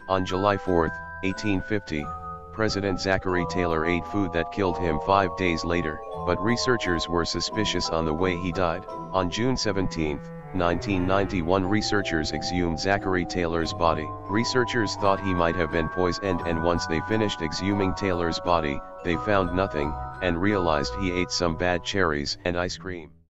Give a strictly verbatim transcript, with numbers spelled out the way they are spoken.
On July fourth, eighteen fifty, President Zachary Taylor ate food that killed him five days later, but researchers were suspicious on the way he died. On June seventeenth, nineteen ninety-one, researchers exhumed Zachary Taylor's body. Researchers thought he might have been poisoned, and once they finished exhuming Taylor's body, they found nothing, and realized he ate some bad cherries and ice cream.